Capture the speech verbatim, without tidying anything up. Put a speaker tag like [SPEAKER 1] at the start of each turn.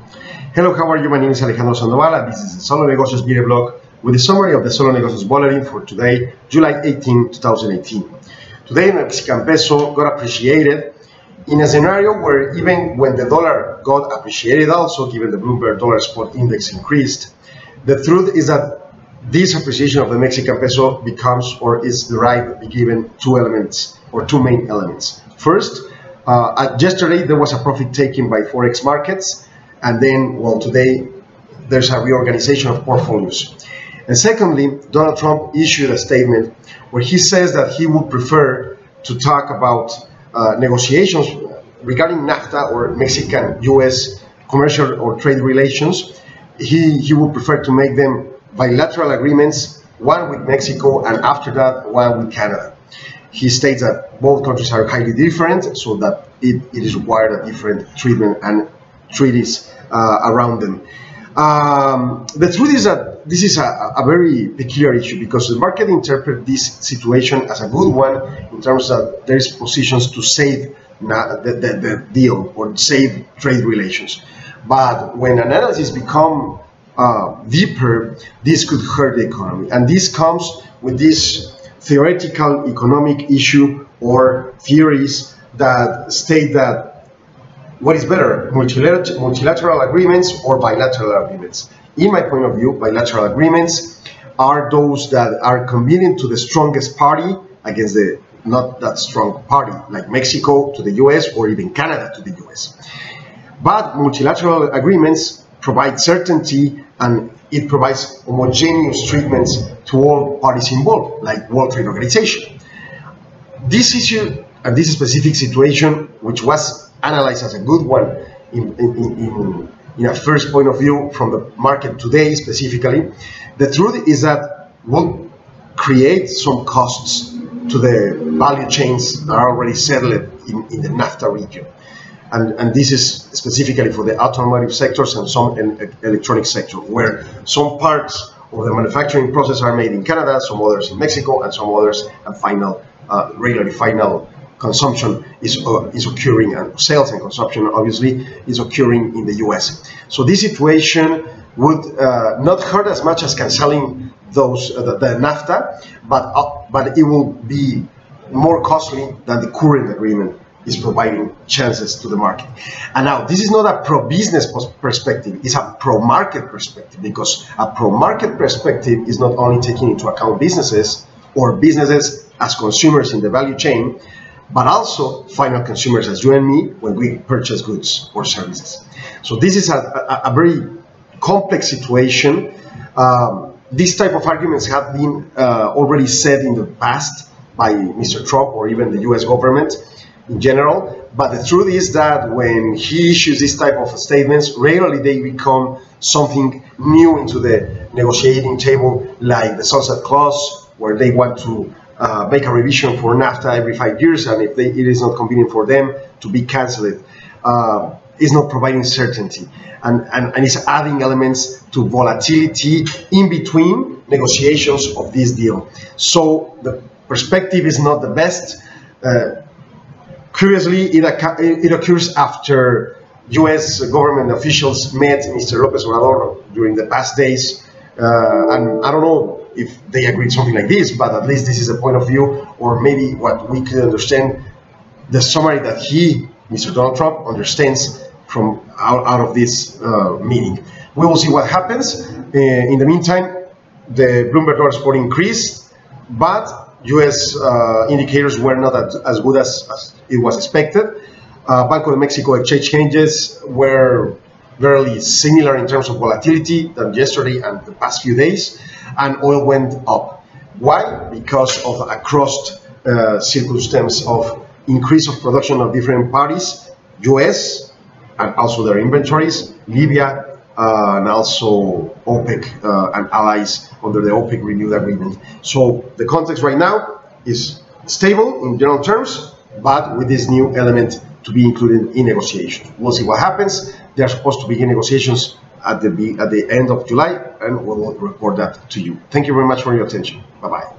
[SPEAKER 1] Hello, how are you? My name is Alejandro Sandoval, and this is the Solo Negocios video blog with a summary of the Solo Negocios Bulletin for today, July eighteenth, two thousand eighteen. Today, Mexican peso got appreciated in a scenario where even when the dollar got appreciated also, given the Bloomberg Dollar Spot Index increased, the truth is that this appreciation of the Mexican peso becomes or is derived given two elements or two main elements. First, uh, yesterday there was a profit taken by Forex markets, and then, well, today there's a reorganization of portfolios. And secondly, Donald Trump issued a statement where he says that he would prefer to talk about uh, negotiations regarding NAFTA or Mexican U S commercial or trade relations. He, he would prefer to make them bilateral agreements, one with Mexico and after that one with Canada. He states that both countries are highly different, so that it, it is required a different treatment and treaties uh, around them. Um, the truth is that this is a, a very peculiar issue because the market interprets this situation as a good one in terms of there is positions to save the, the, the deal or save trade relations. But when analysis become uh, deeper, this could hurt the economy. And this comes with this theoretical economic issue or theories that state that what is better, multilateral, multilateral agreements or bilateral agreements? In my point of view, bilateral agreements are those that are convenient to the strongest party against the not that strong party, like Mexico to the U S or even Canada to the U S. But multilateral agreements provide certainty and it provides homogeneous treatments to all parties involved, like World Trade Organization. This issue and this specific situation, which was analyzed as a good one in, in, in, in a first point of view from the market today specifically, the truth is that will create some costs to the value chains that are already settled in, in the NAFTA region. And, and this is specifically for the automotive sectors and some electronic sector, where some parts of the manufacturing process are made in Canada, some others in Mexico, and some others and final, uh, regularly final consumption is, uh, is occurring, and sales and consumption obviously is occurring in the U S. So this situation would uh, not hurt as much as canceling those uh, the, the NAFTA, but uh, but it will be more costly than the current agreement is providing chances to the market. And now, this is not a pro-business perspective, it's a pro-market perspective, because a pro-market perspective is not only taking into account businesses or businesses as consumers in the value chain, but also final consumers as you and me when we purchase goods or services. So this is a, a, a very complex situation. Um, these type of arguments have been uh, already said in the past by Mister Trump or even the U S government in general, but the truth is that when he issues this type of statements, rarely they become something new into the negotiating table, like the sunset clause, where they want to uh, make a revision for NAFTA every five years, and if they, it is not convenient for them to be cancelled, uh, is not providing certainty, and, and, and is adding elements to volatility in between negotiations of this deal. So the perspective is not the best. Uh, Curiously, it, it occurs after U S government officials met Mister López Obrador during the past days, uh, and I don't know if they agreed something like this, but at least this is a point of view, or maybe what we could understand, the summary that he, Mister Donald Trump, understands from out, out of this uh, meeting. We will see what happens. Uh, in the meantime, the Bloomberg Dollar Spot increased, but U S uh, indicators were not as, as good as, as it was expected. Uh, Banco de Mexico exchange changes were very similar in terms of volatility than yesterday and the past few days, and oil went up. Why? Because of a crossed uh, circumstance of increase of production of different parties, U S and also their inventories, Libya, Uh, and also OPEC uh, and allies under the OPEC renewed agreement. So the context right now is stable in general terms, but with this new element to be included in negotiations. We'll see what happens. They are supposed to begin negotiations at the, at the end of July, and we'll report that to you. Thank you very much for your attention. Bye-bye.